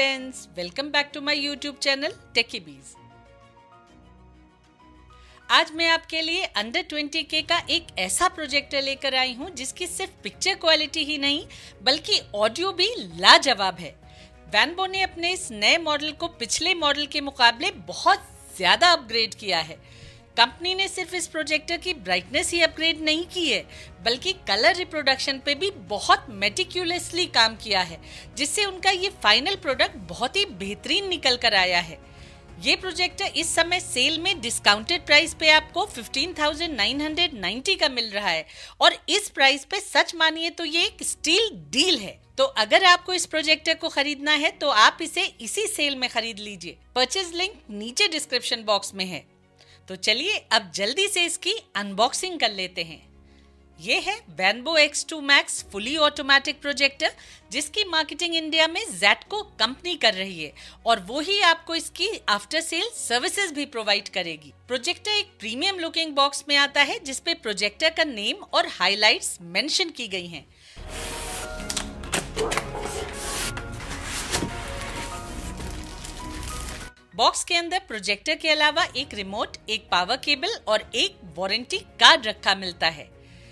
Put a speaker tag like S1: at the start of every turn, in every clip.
S1: Friends, welcome back to my YouTube channel Techibees. आज मैं आपके लिए अंडर 20K का एक ऐसा प्रोजेक्टर लेकर आई हूं जिसकी सिर्फ पिक्चर क्वालिटी ही नहीं बल्कि ऑडियो भी लाजवाब है। वैनबो ने अपने इस नए मॉडल को पिछले मॉडल के मुकाबले बहुत ज्यादा अपग्रेड किया है। कंपनी ने सिर्फ इस प्रोजेक्टर की ब्राइटनेस ही अपग्रेड नहीं की है बल्कि कलर रिप्रोडक्शन पे भी बहुत मेटिक्यूलसली काम किया है, जिससे उनका ये फाइनल प्रोडक्ट बहुत ही बेहतरीन निकल कर आया है। ये प्रोजेक्टर इस समय सेल में डिस्काउंटेड प्राइस पे आपको 15,990 का मिल रहा है और इस प्राइस पे सच मानिए तो ये एक स्टील डील है। तो अगर आपको इस प्रोजेक्टर को खरीदना है तो आप इसे इसी सेल में खरीद लीजिए। परचेज लिंक नीचे डिस्क्रिप्शन बॉक्स में है। तो चलिए अब जल्दी से इसकी अनबॉक्सिंग कर लेते हैं। ये है Wanbo X2 Max fully automatic projector, जिसकी मार्केटिंग इंडिया में ज़ेटको कंपनी कर रही है और वो ही आपको इसकी आफ्टर सेल सर्विसेज भी प्रोवाइड करेगी। प्रोजेक्टर एक प्रीमियम लुकिंग बॉक्स में आता है जिसपे प्रोजेक्टर का नेम और हाइलाइट्स मेंशन की गई हैं। बॉक्स के अंदर प्रोजेक्टर के अलावा एक रिमोट, एक पावर केबल और एक वारंटी कार्ड रखा मिलता है।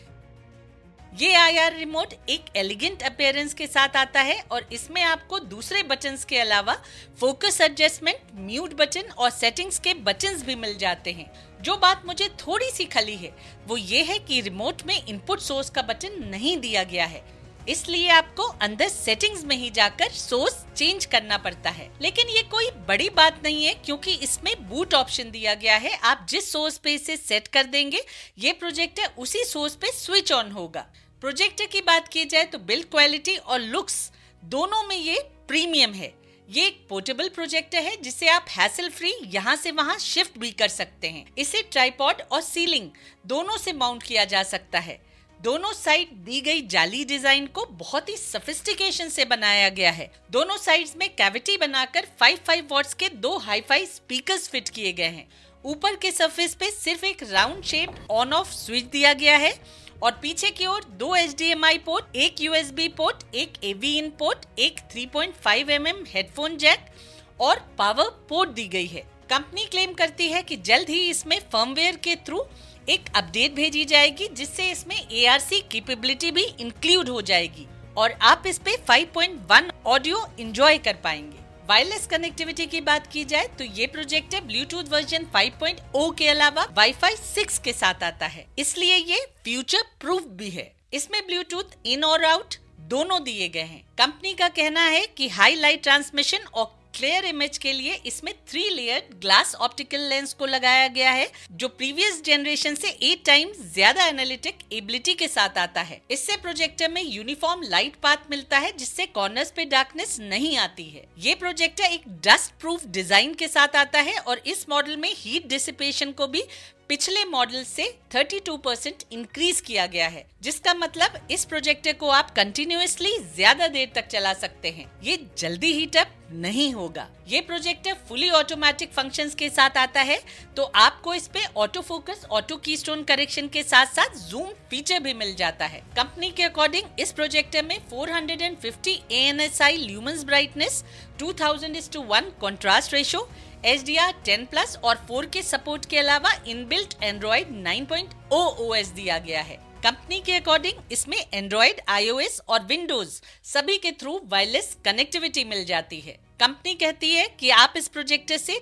S1: ये IR रिमोट एक एलिगेंट अपीयरेंस के साथ आता है और इसमें आपको दूसरे बटन्स के अलावा फोकस एडजस्टमेंट, म्यूट बटन और सेटिंग्स के बटन्स भी मिल जाते हैं। जो बात मुझे थोड़ी सी खली है वो ये है कि रिमोट में इनपुट सोर्स का बटन नहीं दिया गया है, इसलिए आपको अंदर सेटिंग्स में ही जाकर सोर्स चेंज करना पड़ता है। लेकिन ये कोई बड़ी बात नहीं है क्योंकि इसमें बूट ऑप्शन दिया गया है। आप जिस सोर्स पे इसे सेट कर देंगे ये प्रोजेक्टर उसी सोर्स पे स्विच ऑन होगा। प्रोजेक्टर की बात की जाए तो बिल्ड क्वालिटी और लुक्स दोनों में ये प्रीमियम है। ये एक पोर्टेबल प्रोजेक्टर है जिसे आप हैसल फ्री यहाँ से वहाँ शिफ्ट भी कर सकते हैं। इसे ट्राइपॉड और सीलिंग दोनों से माउंट किया जा सकता है। दोनों साइड दी गई जाली डिजाइन को बहुत ही सोफिस्टिकेशन से बनाया गया है। दोनों साइड्स में कैविटी बनाकर 5 वॉट्स के 2 हाई-फाई स्पीकर्स फिट किए गए हैं। ऊपर के सरफेस पे सिर्फ एक round shape on off switch दिया गया है और पीछे की ओर 2 HDMI पोर्ट, एक USB पोर्ट, एक AV इन पोर्ट, एक 3.5 mm हेडफोन जैक और पावर पोर्ट दी गई है। कंपनी क्लेम करती है कि जल्द ही इसमें फर्मवेयर के थ्रू एक अपडेट भेजी जाएगी जिससे इसमें ARC कैपेबिलिटी भी इंक्लूड हो जाएगी और आप इस पे 5.1 ऑडियो एंजॉय कर पाएंगे। वायरलेस कनेक्टिविटी की बात की जाए तो ये प्रोजेक्टर ब्लूटूथ वर्जन 5.0 के अलावा वाईफाई 6 के साथ आता है, इसलिए ये फ्यूचर प्रूफ भी है। इसमें ब्लूटूथ इन और आउट दोनों दिए गए हैं। कंपनी का कहना है कि हाई लाइट ट्रांसमिशन और क्लियर इमेज के लिए इसमें 3 लेयर्ड ग्लास ऑप्टिकल लेंस को लगाया गया है जो प्रीवियस जनरेशन से 8 टाइम्स ज्यादा एनालिटिक एबिलिटी के साथ आता है। इससे प्रोजेक्टर में यूनिफॉर्म लाइट पाथ मिलता है जिससे कॉर्नर्स पे डार्कनेस नहीं आती है। ये प्रोजेक्टर एक डस्ट प्रूफ डिजाइन के साथ आता है और इस मॉडल में हीट डिसिपेशन को भी पिछले मॉडल से 32% इंक्रीज किया गया है, जिसका मतलब इस प्रोजेक्टर को आप कंटिन्यूअसली ज्यादा देर तक चला सकते हैं। ये जल्दी हीट अप नहीं होगा। ये प्रोजेक्टर फुली ऑटोमेटिक फंक्शंस के साथ आता है तो आपको इस पे auto focus, auto keystone correction के साथ साथ जूम फीचर भी मिल जाता है। कंपनी के अकॉर्डिंग इस प्रोजेक्टर में 450 ANSI lumens brightness, 2000:1 contrast ratio, HDR 10+ और 4K सपोर्ट के अलावा इनबिल्ट एंड्रॉइड 9.0 OS दिया गया है। कंपनी के अकॉर्डिंग इसमें एंड्रॉइड, iOS और विंडोज सभी के थ्रू वायरलेस कनेक्टिविटी मिल जाती है। कंपनी कहती है कि आप इस प्रोजेक्टर से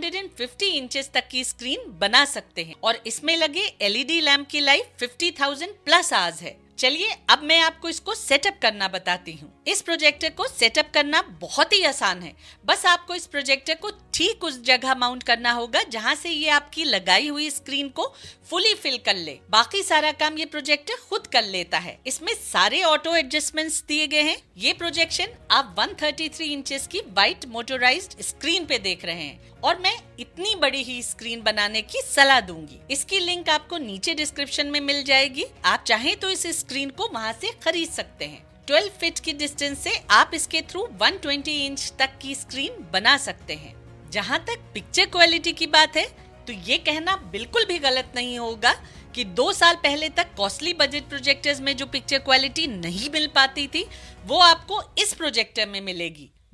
S1: 250 इंचेस तक की स्क्रीन बना सकते हैं और इसमें लगे LED लैंप की लाइफ 50,000+ आवर्स है। चलिए अब मैं आपको इसको सेटअप करना बताती हूँ। इस प्रोजेक्टर को सेटअप करना बहुत ही आसान है। बस आपको इस प्रोजेक्टर को ठीक उस जगह माउंट करना होगा जहाँ से ये आपकी लगाई हुई स्क्रीन को फुली फिल कर ले। बाकी सारा काम ये प्रोजेक्टर खुद कर लेता है। इसमें सारे ऑटो एडजस्टमेंट्स दिए गए हैं। ये प्रोजेक्शन आप 133 इंचेस की वाइट मोटोराइज्ड स्क्रीन पे देख रहे हैं और मैं इतनी बड़ी ही स्क्रीन बनाने की सलाह दूंगी। इसकी लिंक आपको नीचे डिस्क्रिप्शन में मिल जाएगी। आप चाहें तो इस स्क्रीन को वहाँ से खरीद सकते हैं। 12 फीट की डिस्टेंस से आप इसके थ्रू 120 इंच तक की स्क्रीन बना सकते हैं। जहाँ तक पिक्चर क्वालिटी की बात है तो ये कहना बिल्कुल भी गलत नहीं होगा कि 2 साल पहले तक कॉस्टली बजट प्रोजेक्टर्स में जो पिक्चर क्वालिटी नहीं मिल पाती थी वो आपको इस प्रोजेक्टर में मिलेगी।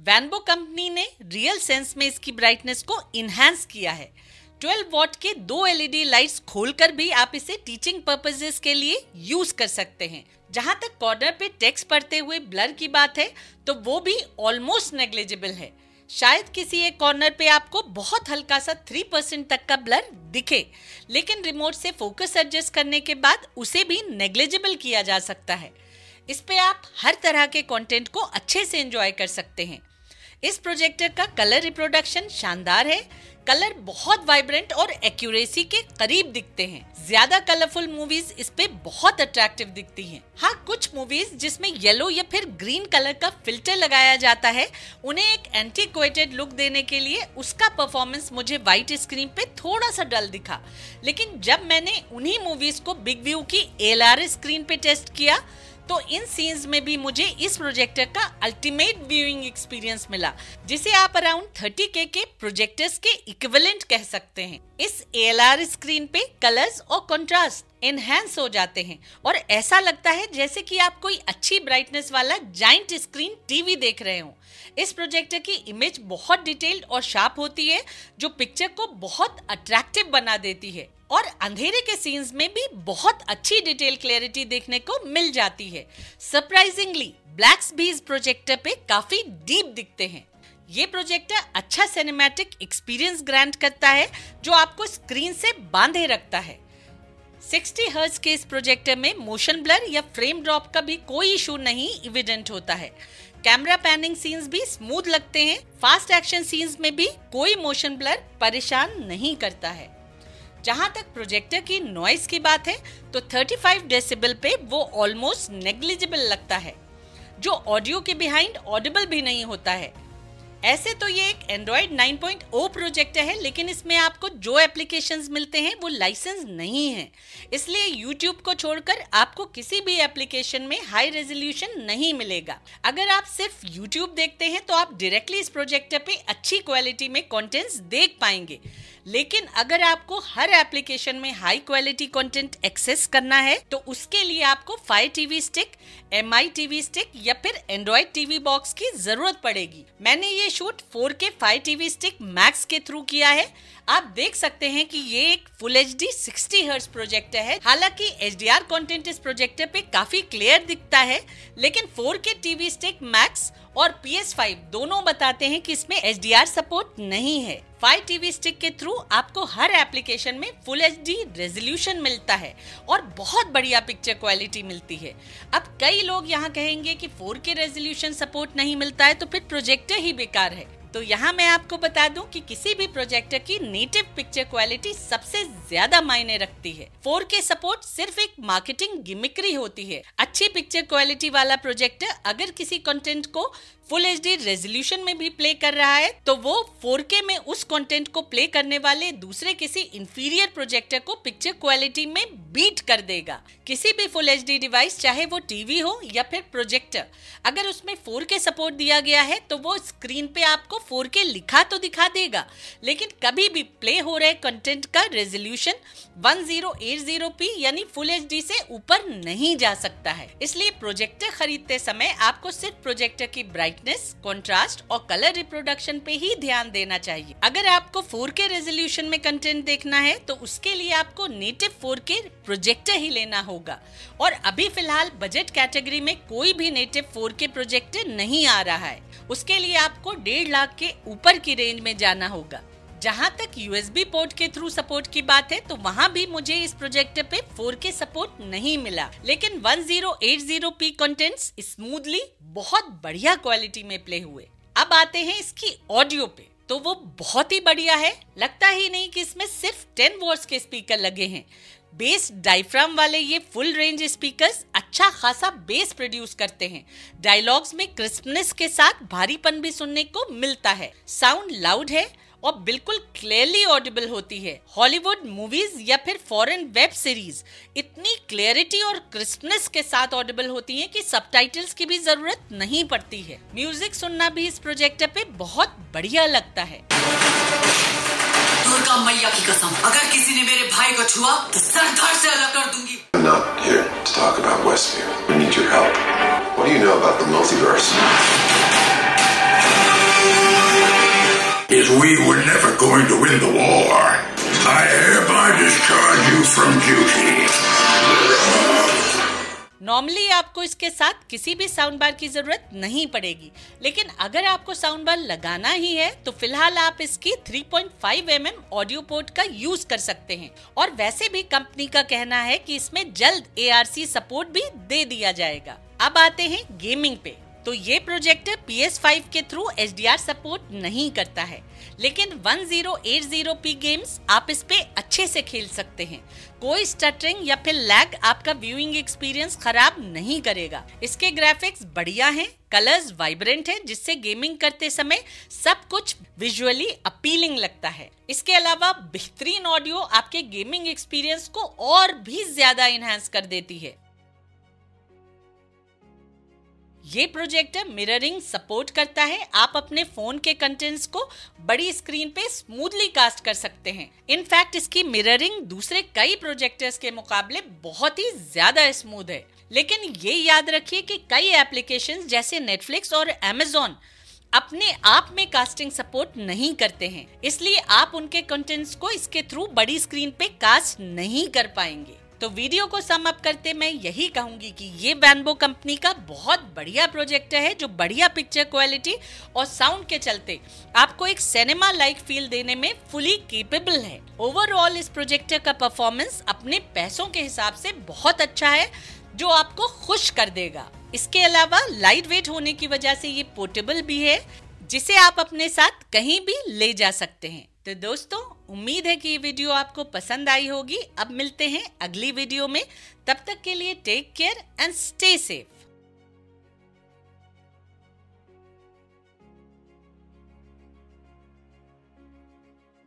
S1: वैनबो कंपनी ने रियल सेंस में इसकी ब्राइटनेस को इनहैंस किया है। 12 वॉट के 2 LED लाइट्स खोलकर भी आप इसे टीचिंग पर्पसेस के लिए यूज कर सकते हैं। जहां तक कॉर्नर पे टेक्स्ट पढ़ते हुए ब्लर की बात है तो वो भी ऑलमोस्ट नेग्लिजिबल है। शायद किसी एक कॉर्नर पे आपको बहुत हल्का सा 3% तक का ब्लर दिखे, लेकिन रिमोट से फोकस एडजस्ट करने के बाद उसे भी नेग्लिजिबल किया जा सकता है। इस पे आप हर तरह के कंटेंट को अच्छे से एंजॉय कर सकते हैं। इस प्रोजेक्टर का कलर रिप्रोडक्शन शानदार है। कलर बहुत वाइब्रेंट और एक्यूरेसी के करीब दिखते हैं। ज्यादा कलरफुल मूवीज इस पे बहुत अट्रैक्टिव दिखती हैं। हाँ, कुछ मूवीज जिसमें येलो या फिर ग्रीन कलर का फिल्टर लगाया जाता है, उन्हें एक एंटीक्वेटेड लुक देने के लिए उसका परफॉर्मेंस मुझे व्हाइट स्क्रीन पे थोड़ा सा डल दिखा। लेकिन जब मैंने उन्हीं मूवीज को बिग व्यू की ALR स्क्रीन पे टेस्ट किया तो इन सीन्स में भी मुझे इस प्रोजेक्टर का अल्टीमेट व्यूइंग एक्सपीरियंस मिला, जिसे आप अराउंड 30K के प्रोजेक्टर्स के इक्विवेलेंट कह सकते हैं। इस ALR स्क्रीन पे कलर्स और कंट्रास्ट एनहांस हो जाते हैं और ऐसा लगता है जैसे कि आप कोई अच्छी ब्राइटनेस वाला जाइंट स्क्रीन टीवी देख रहे हो। इस प्रोजेक्टर की इमेज बहुत डिटेल्ड और शार्प होती है, जो पिक्चर को बहुत अट्रैक्टिव बना देती है और अंधेरे के सीन्स में भी बहुत अच्छी डिटेल क्लैरिटी देखने को मिल जाती है। सरप्राइजिंगली ब्लैक्स भी इस प्रोजेक्टर पे काफी डीप दिखते हैं। ये प्रोजेक्टर अच्छा सिनेमैटिक एक्सपीरियंस ग्रांट करता है, जो आपको स्क्रीन से बांधे रखता है। 60 हर्ट्ज के इस प्रोजेक्टर में मोशन ब्लर या फ्रेम ड्रॉप का भी कोई इशू नहीं एविडेंट होता है। कैमरा पैनिंग सीन्स भी स्मूथ लगते हैं। फास्ट एक्शन सीन्स में भी कोई मोशन ब्लर परेशान नहीं करता है। जहां तक प्रोजेक्टर की नॉइस की बात है तो 35 डेसिबल पे वो ऑलमोस्ट नेग्लिजिबल लगता है, जो ऑडियो के बिहाइंड ऑडिबल भी नहीं होता है। ऐसे तो ये एक एंड्रॉइड 9.0 प्रोजेक्टर है, लेकिन इसमें आपको जो एप्लीकेशंस मिलते हैं वो लाइसेंस नहीं है, इसलिए YouTube को छोड़कर आपको किसी भी एप्लीकेशन में हाई रेजोल्यूशन नहीं मिलेगा। अगर आप सिर्फ YouTube देखते हैं तो आप डायरेक्टली इस प्रोजेक्टर पे अच्छी क्वालिटी में कंटेंट्स देख पाएंगे, लेकिन अगर आपको हर एप्लीकेशन में हाई क्वालिटी कंटेंट एक्सेस करना है तो उसके लिए आपको Fire TV stick, MI TV stick या फिर एंड्रॉइड टीवी बॉक्स की जरूरत पड़ेगी। मैंने ये shoot 4K Fire TV stick max के थ्रू किया है। आप देख सकते हैं कि ये एक फुल HD 60 हर्ट्ज प्रोजेक्टर है। हालांकि HDR कंटेंट इस प्रोजेक्टर पे काफी क्लियर दिखता है, लेकिन 4K TV स्टिक मैक्स और PS5 दोनों बताते हैं कि इसमें HDR सपोर्ट नहीं है। Fire TV स्टिक के थ्रू आपको हर एप्लीकेशन में फुल HD रेजोल्यूशन मिलता है और बहुत बढ़िया पिक्चर क्वालिटी मिलती है। अब कई लोग यहाँ कहेंगे कि 4K रेजोल्यूशन सपोर्ट नहीं मिलता है तो फिर प्रोजेक्टर ही बेकार है। तो यहाँ मैं आपको बता दूं कि किसी भी प्रोजेक्टर की नेटिव पिक्चर क्वालिटी सबसे ज्यादा मायने रखती है। 4K सपोर्ट सिर्फ एक मार्केटिंग गिमिक्री होती है। अच्छी पिक्चर क्वालिटी वाला प्रोजेक्टर अगर किसी कंटेंट को फुल HD रेजोल्यूशन में भी प्ले कर रहा है तो वो 4K में उस कंटेंट को प्ले करने वाले दूसरे किसी इंफीरियर प्रोजेक्टर को पिक्चर क्वालिटी में बीट कर देगा। किसी भी फुल HD डिवाइस, चाहे वो टीवी हो या फिर प्रोजेक्टर, अगर उसमें 4K सपोर्ट दिया गया है तो वो स्क्रीन पे आपको 4K लिखा तो दिखा देगा, लेकिन कभी भी प्ले हो रहे कंटेंट का रेजोल्यूशन 1080p यानी फुल HD से ऊपर नहीं जा सकता है। इसलिए प्रोजेक्टर खरीदते समय आपको सिर्फ प्रोजेक्टर की ब्राइटनेस, कंट्रास्ट और कलर रिप्रोडक्शन पे ही ध्यान देना चाहिए। अगर आपको 4K रेजोल्यूशन में कंटेंट देखना है तो उसके लिए आपको नेटिव 4K प्रोजेक्टर ही लेना होगा, और अभी फिलहाल बजट कैटेगरी में कोई भी नेटिव 4K प्रोजेक्टर नहीं आ रहा है। उसके लिए आपको 1.5 लाख के ऊपर की रेंज में जाना होगा। जहां तक USB पोर्ट के थ्रू सपोर्ट की बात है तो वहां भी मुझे इस प्रोजेक्टर पे 4K सपोर्ट नहीं मिला, लेकिन 1080p कंटेंट्स स्मूथली बहुत बढ़िया क्वालिटी में प्ले हुए। अब आते हैं इसकी ऑडियो पे, तो वो बहुत ही बढ़िया है। लगता ही नहीं कि इसमें सिर्फ 10 वॉट्स के स्पीकर लगे हैं। बेस डायफ्राम वाले ये फुल रेंज स्पीकर्स अच्छा खासा बेस प्रोड्यूस करते हैं। डायलॉग्स में क्रिस्पनेस के साथ भारीपन भी सुनने को मिलता है। साउंड लाउड है और बिल्कुल क्लियरली ऑडिबल होती है। हॉलीवुड मूवीज या फिर फॉरेन वेब सीरीज इतनी क्लियरिटी और क्रिस्पनेस के साथ ऑडिबल होती हैं कि सबटाइटल्स की भी जरूरत नहीं पड़ती है। म्यूजिक सुनना भी इस प्रोजेक्टर पे बहुत बढ़िया लगता है।
S2: दुर्गा मैया की कसम, अगर किसी ने मेरे भाई को छुआ तो सरदार से अलग कर दूंगी।
S3: I'm not here to talk about Westview. We need your help. What do you know about the multiverse? is we were never going to win the war. I hereby discharge you from duty.
S1: Normally आपको इसके साथ किसी भी sound bar की जरूरत नहीं पड़ेगी, लेकिन अगर आपको साउंड बार लगाना ही है तो फिलहाल आप इसकी 3.5 mm ऑडियो पोर्ट का यूज कर सकते हैं। और वैसे भी कंपनी का कहना है कि इसमें जल्द ARC सपोर्ट भी दे दिया जाएगा। अब आते हैं गेमिंग पे। तो ये प्रोजेक्टर PS5 के थ्रू HDR सपोर्ट नहीं करता है, लेकिन 1080p गेम्स आप इस पे अच्छे से खेल सकते हैं। कोई स्टटरिंग या फिर लैग आपका व्यूइंग एक्सपीरियंस खराब नहीं करेगा। इसके ग्राफिक्स बढ़िया हैं, कलर्स वाइब्रेंट हैं, जिससे गेमिंग करते समय सब कुछ विजुअली अपीलिंग लगता है। इसके अलावा बेहतरीन ऑडियो आपके गेमिंग एक्सपीरियंस को और भी ज्यादा इनहैंस कर देती है। ये प्रोजेक्टर मिररिंग सपोर्ट करता है। आप अपने फोन के कंटेंट्स को बड़ी स्क्रीन पे स्मूथली कास्ट कर सकते हैं। इनफैक्ट इसकी मिररिंग दूसरे कई प्रोजेक्टर्स के मुकाबले बहुत ही ज्यादा स्मूथ है। लेकिन ये याद रखिए कि कई एप्लीकेशंस जैसे नेटफ्लिक्स और Amazon अपने आप में कास्टिंग सपोर्ट नहीं करते हैं, इसलिए आप उनके कंटेंट्स को इसके थ्रू बड़ी स्क्रीन पे कास्ट नहीं कर पाएंगे। तो वीडियो को सम अप करते मैं यही कहूंगी कि ये वैनबो कंपनी का बहुत बढ़िया प्रोजेक्टर है, जो बढ़िया पिक्चर क्वालिटी और साउंड के चलते आपको एक सिनेमा लाइक फील देने में फुली कैपेबल है। ओवरऑल इस प्रोजेक्टर का परफॉर्मेंस अपने पैसों के हिसाब से बहुत अच्छा है, जो आपको खुश कर देगा। इसके अलावा लाइट वेट होने की वजह से ये पोर्टेबल भी है, जिसे आप अपने साथ कहीं भी ले जा सकते हैं। तो दोस्तों, उम्मीद है कि ये वीडियो आपको पसंद आई होगी। अब मिलते हैं अगली वीडियो में, तब तक के लिए take care and stay safe.